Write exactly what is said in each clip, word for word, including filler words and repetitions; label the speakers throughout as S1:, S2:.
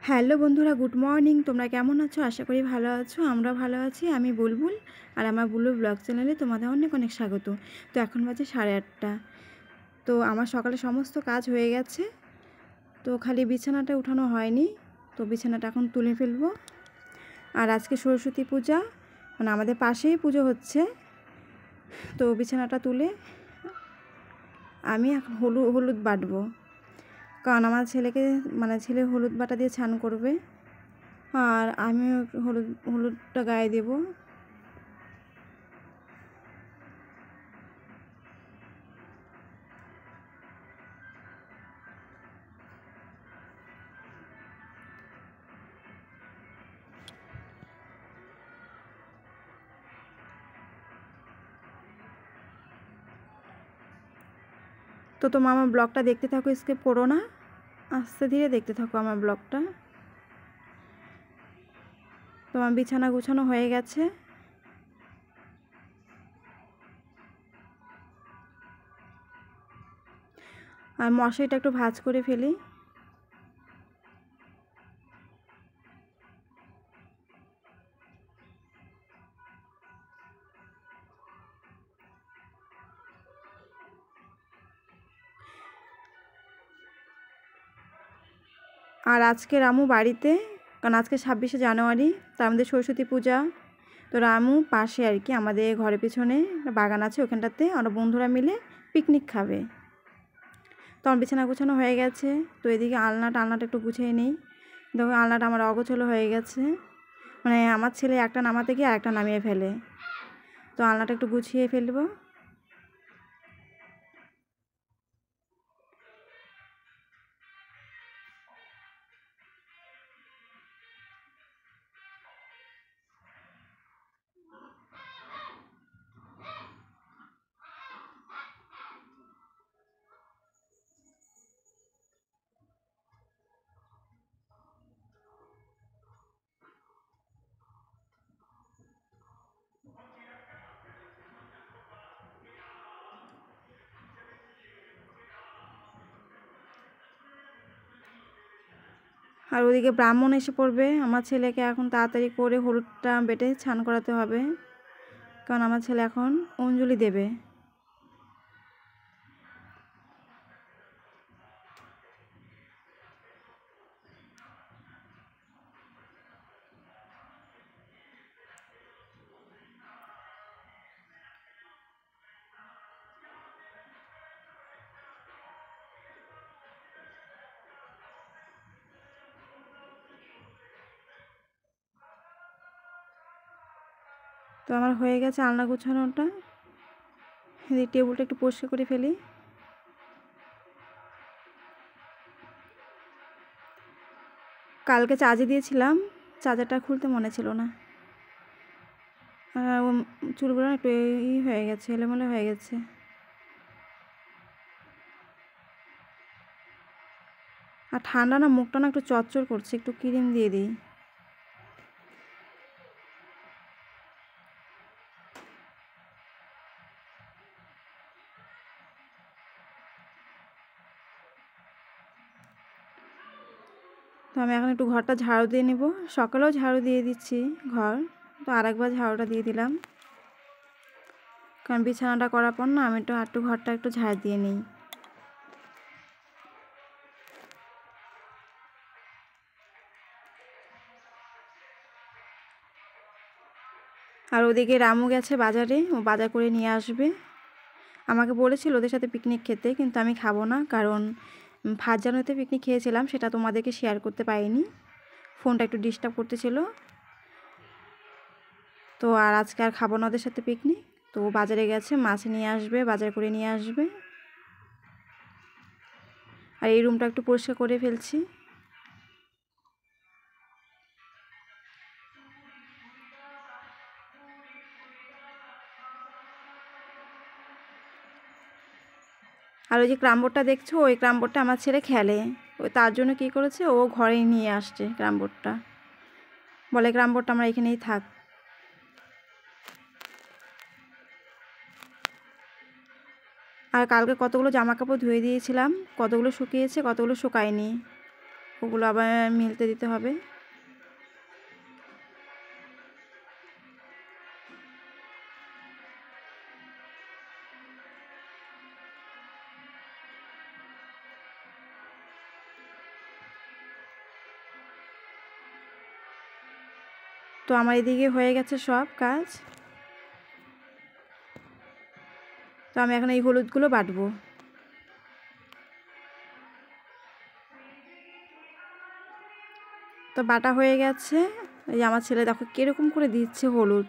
S1: Hello বন্ধুরা, good morning. তোমরা কেমন আছো? আশা করি ভালো আছো। আমরা ভালো আছি। আমি বুলবুল, আর আমার বুলবুল ব্লগ চ্যানেলে তোমাদের অনেক অনেক স্বাগত। তো এখন বাজে সাড়ে আটটা। তো আমার সকালে সমস্ত কাজ হয়ে গেছে, তো খালি বিছানাটা উঠানো হয়নি। তো বিছানাটা এখন তুলে ফেলবো। আর আজকে সরস্বতী পূজা, মানে আমাদের পাশেই পুজো হচ্ছে। তো বিছানাটা তুলে আমি এখন হলুদ হলুদ বাটবো, কারণ আমার ছেলেকে মানে ছেলে হলুদ বাটা দিয়ে স্নান করবে, আর আমিও হলুদ হলুদটা গায়ে দেবো। তো তোমার আমার ব্লগটা দেখতে থাকো, স্কিপ করো না, আস্তে ধীরে দেখতে থাকো আমার ব্লগটা। তোমার বিছানা গুছানো হয়ে গেছে। আর মশারিটা একটু ভাঁজ করে ফেলি। আর আজকে রামু বাড়িতে, কারণ আজকে ছাব্বিশে জানুয়ারি, তার আমাদের সরস্বতী পূজা। তো রামু পাশে আর কি, আমাদের ঘরের পিছনে বাগান আছে, ওখানটাতে আমরা বন্ধুরা মিলে পিকনিক খাবে। তো আমার বিছানা গুছানো হয়ে গেছে। তো এদিকে আলনাটা আলনাটা একটু গুছিয়ে নিই। দেখো আলনাটা আমার অগোছালো হয়ে গেছে, মানে আমার ছেলে একটা নামাতে গিয়ে আরেকটা নামিয়ে ফেলে। তো আলনাটা একটু গুছিয়ে ফেলবো। আর ওদিকে ব্রাহ্মণ এসে পড়বে। আমার ছেলেকে এখন তাড়াতাড়ি করে হলুদটা বেটে স্নান করাতে হবে, কারণ আমার ছেলে এখন অঞ্জলি দেবে। তো আমার হয়ে গেছে আলনা গুছানোটা। এদিকে টেবিলটা একটু পরিষ্কার করে ফেলি। কালকে চার্জে দিয়েছিলাম, চার্জারটা খুলতে মনে ছিল না। আর চুলগুলো একটু ই হয়ে গেছে, এলোমেলো হয়ে গেছে। আর ঠান্ডা না, মুখটা না একটু চচ্চর করছে, একটু ক্রিম দিয়ে দিই। তো আমি এখন একটু ঘরটা ঝাড়ু দিয়ে নেব। সকালেও ঝাড়ু দিয়ে দিচ্ছি ঘর, তো আরেকবার ঝাড়ুটা দিয়ে দিলাম, কারণ বিছানাটা করার পর না আমি একটু একটু ঘরটা একটু ঝাড় দিয়ে নিই। আর ওদিকে রামু গেছে বাজারে, ও বাজার করে নিয়ে আসবে। আমাকে বলেছিল ওদের সাথে পিকনিক খেতে, কিন্তু আমি খাবো না, কারণ ফার্স্ট জানুয়ারিতে পিকনিক খেয়েছিলাম, সেটা তোমাদেরকে শেয়ার করতে পারিনি, ফোনটা একটু ডিস্টার্ব করতেছিল। তো আর আজকে আর খাবো না ওদের সাথে পিকনিক। তো বাজারে গেছে, মাছ নিয়ে আসবে, বাজার করে নিয়ে আসবে। আর এই রুমটা একটু পরিষ্কার করে ফেলছি। আর ওই যে ক্রামবোর্ডটা দেখছো, ওই ক্রামবোর্ডটা আমার ছেলে খেলে, ওই তার জন্য কী করেছে, ও ঘরে নিয়ে আসছে ক্রামবোর্ডটা, বলে ক্রামবোর্ডটা আমার এখানেই থাক। আর কালকে কতগুলো জামা কাপড় ধুয়ে দিয়েছিলাম, কতগুলো শুকিয়েছে কতগুলো শুকায়নি, ওগুলো আবার মিলতে দিতে হবে। তো আমার এদিকে হয়ে গেছে সব কাজ। তো আমি এখন এই হলুদগুলো বাটবো। তো বাটা হয়ে গেছে। এই যে আমার ছেলে দেখো কিরকম করে দিচ্ছে হলুদ।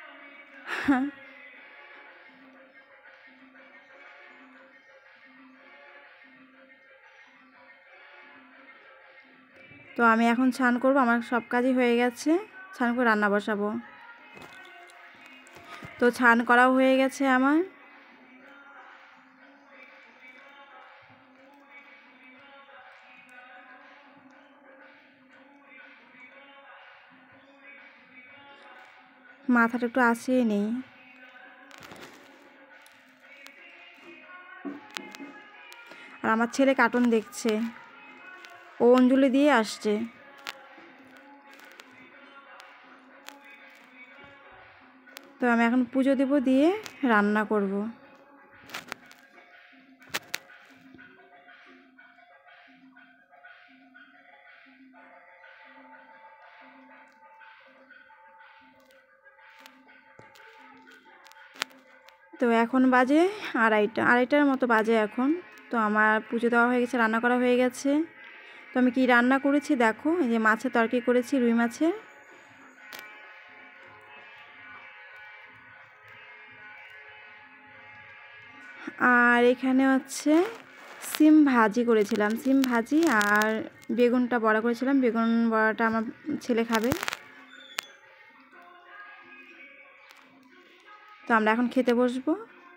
S1: তো আমি এখন স্নান করব, আমার সব কাজই হয়ে গেছে। স্নান করে রান্না বসাবো। তো স্নান করাও হয়ে গেছে আমার। মাথাটা একটু আসিয়ে নেই। আর আমার ছেলে কার্টুন দেখছে, ও অঞ্জলি দিয়ে আসছে। তো আমি এখন পুজো দেব, দিয়ে রান্না করব। তো এখন বাজে আড়াইটা আড়াইটার মতো বাজে এখন। তো আমার পুজো দেওয়া হয়ে গেছে, রান্না করা হয়ে গেছে। তো আমি কি রান্না করেছি দেখো, এই যে মাছের তরকারি করেছি, রুই মাছের। আর এখানে হচ্ছে সিম ভাজি করেছিলাম, সিম ভাজি। আর বেগুনটা বড়া করেছিলাম, বেগুন বড়াটা আমার ছেলে খাবে। তো আমরা এখন খেতে বসবো।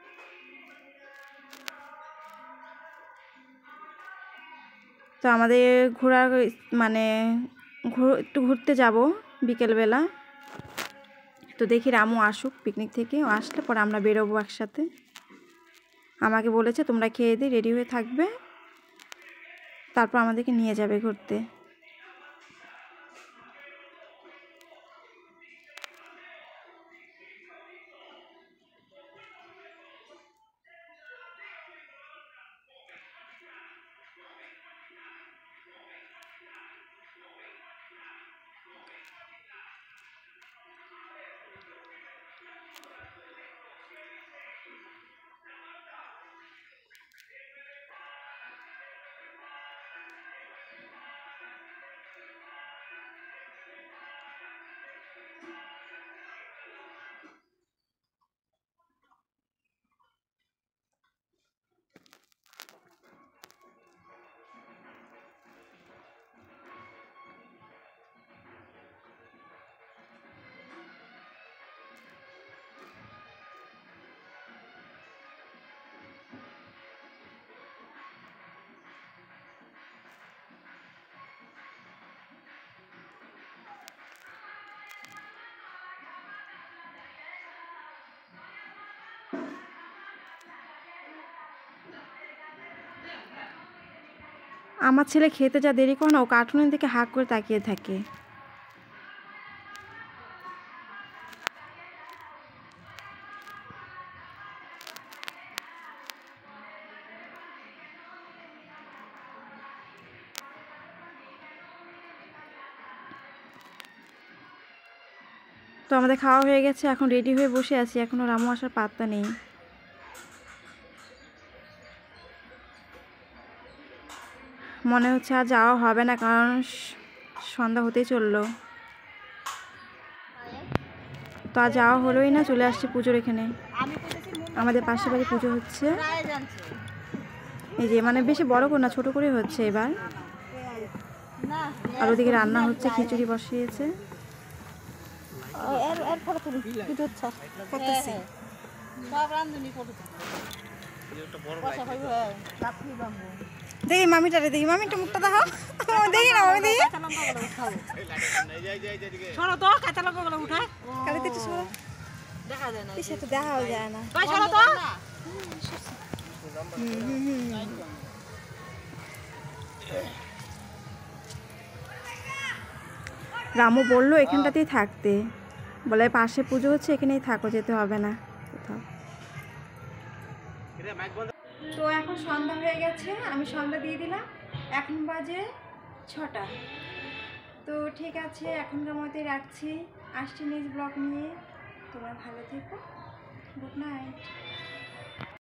S1: তো আমাদের ঘোরার মানে একটু ঘুরতে যাব বিকেলবেলা। তো দেখি রামু আসুক পিকনিক থেকে, ও আসলে পরে আমরা বেরোবো একসাথে। আমাকে বলেছে তোমরা খেয়ে দিয়ে রেডি হয়ে থাকবে, তারপর আমাদেরকে নিয়ে যাবে ঘুরতে। আমার ছেলে খেতে যা দেরি করে না, ও কার্টুনের দিকে হাঁ করে তাকিয়ে থাকে। তো আমাদের খাওয়া হয়ে গেছে, এখন রেডি হয়ে বসে আছি, এখনও রামু আসার পাত্তা নেই। মনে হচ্ছে আর যাওয়া হবে না, কারণ সন্ধ্যা হতেই চললো। তো আর যাওয়া হলোই না, চলে আসছে পুজোর এখানে। আমাদের পাশের বাড়ি পুজো হচ্ছে, এই যে মানে বেশি বড় করে না, ছোট করে হচ্ছে এবার। আর ওদিকে রান্না হচ্ছে, খিচুড়ি বসিয়েছে। দেখি মামিটারে, দেখি মামিটা মুখটা দেখো, দেখি না আমি দেখি। দেখাও যায় না। রামু বললো এখানটাতেই থাকতে, বলে পাশে পুজো হচ্ছে এখানেই থাকো, যেতে হবে না কোথাও। তো এখন সন্ধ্যা হয়ে গেছে, আমি সন্ধ্যা দিয়ে দিলাম, এখন বাজে ছটা। তো ঠিক আছে, এখনকার মতোই রাখছি, আসছি নেক্সট ব্লগ নিয়ে। তোমরা ভালো থেকো, গুড নাইট।